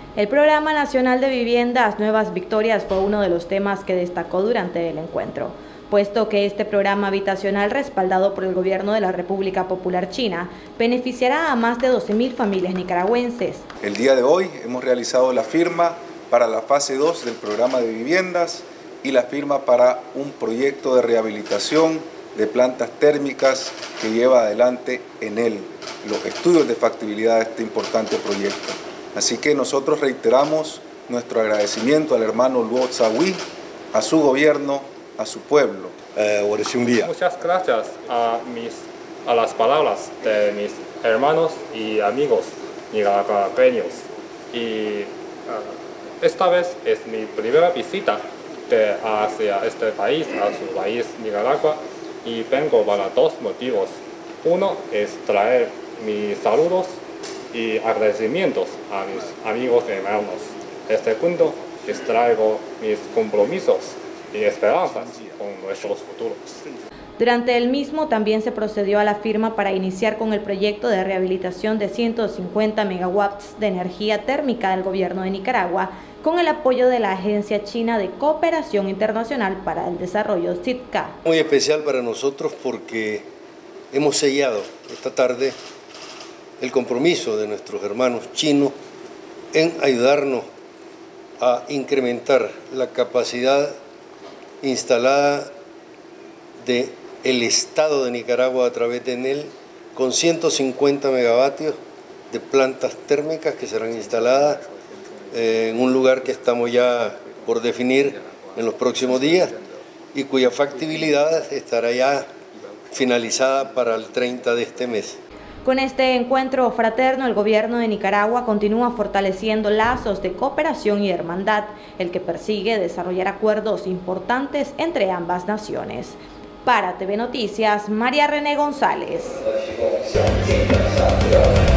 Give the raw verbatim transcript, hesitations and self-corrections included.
El Programa Nacional de Viviendas Nuevas Victorias fue uno de los temas que destacó durante el encuentro, puesto que este programa habitacional respaldado por el gobierno de la República Popular China beneficiará a más de doce mil familias nicaragüenses. El día de hoy hemos realizado la firma para la fase dos del programa de viviendas y la firma para un proyecto de rehabilitación de plantas térmicas que lleva adelante en él los estudios de factibilidad de este importante proyecto. Así que nosotros reiteramos nuestro agradecimiento al hermano Luo Tsawi, a su gobierno, a su pueblo. Eh, Muchas gracias a, mis, a las palabras de mis hermanos y amigos nicaragüeños. Y uh, esta vez es mi primera visita de, hacia este país, a su país Nicaragua, y vengo para dos motivos. Uno es traer mis saludos y agradecimientos a mis amigos y hermanos. El segundo es traigo mis compromisos y esperanzas con nuestros futuros. Durante el mismo también se procedió a la firma para iniciar con el proyecto de rehabilitación de ciento cincuenta megawatts de energía térmica del gobierno de Nicaragua con el apoyo de la Agencia China de Cooperación Internacional para el Desarrollo, S I T C A. Muy especial para nosotros porque hemos sellado esta tarde el compromiso de nuestros hermanos chinos en ayudarnos a incrementar la capacidad instalada de el Estado de Nicaragua a través de ENEL con ciento cincuenta megavatios de plantas térmicas que serán instaladas eh, en un lugar que estamos ya por definir en los próximos días y cuya factibilidad estará ya finalizada para el treinta de este mes. Con este encuentro fraterno, el gobierno de Nicaragua continúa fortaleciendo lazos de cooperación y hermandad, el que persigue desarrollar acuerdos importantes entre ambas naciones. Para T V Noticias, María René González.